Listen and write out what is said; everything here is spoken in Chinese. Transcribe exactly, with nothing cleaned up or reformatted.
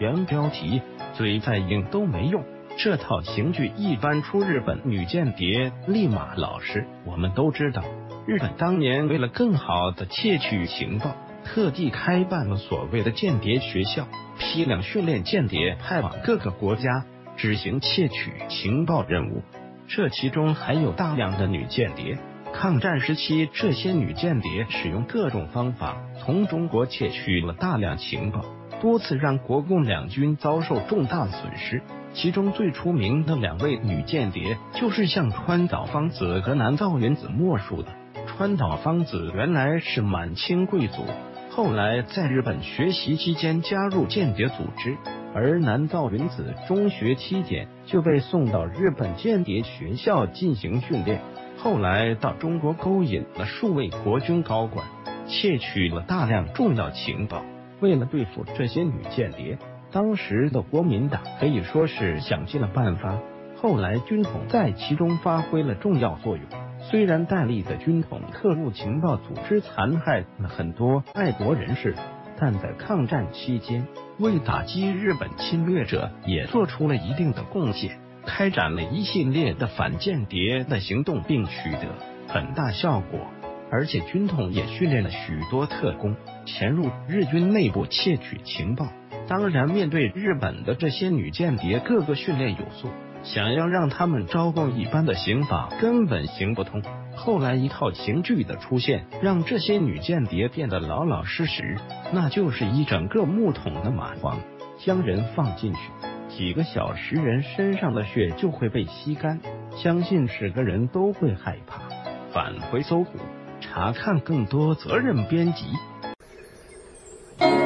原标题，嘴再硬都没用。这套刑具一搬出日本女间谍，立马老实。我们都知道，日本当年为了更好的窃取情报，特地开办了所谓的间谍学校，批量训练间谍，派往各个国家执行窃取情报任务。这其中还有大量的女间谍。抗战时期，这些女间谍使用各种方法从中国窃取了大量情报，多次让国共两军遭受重大损失。其中最出名的两位女间谍就是向川岛芳子和南道云子莫属的。川岛芳子原来是满清贵族，后来在日本学习期间加入间谍组织，而南道云子中学期间就被送到日本间谍学校进行训练，后来到中国勾引了数位国军高管，窃取了大量重要情报。为了对付这些女间谍，当时的国民党可以说是想尽了办法，后来军统在其中发挥了重要作用。虽然戴笠的军统特务情报组织残害了很多爱国人士，但在抗战期间为打击日本侵略者也做出了一定的贡献，开展了一系列的反间谍的行动，并取得很大效果。而且军统也训练了许多特工潜入日军内部窃取情报。当然，面对日本的这些女间谍，个个训练有素，想要让他们招供一般的刑法根本行不通。后来一套刑具的出现，让这些女间谍变得老老实实，那就是一整个木桶的蚂蟥，将人放进去，几个小时人身上的血就会被吸干，相信是个人都会害怕。返回搜狐，查看更多责任编辑。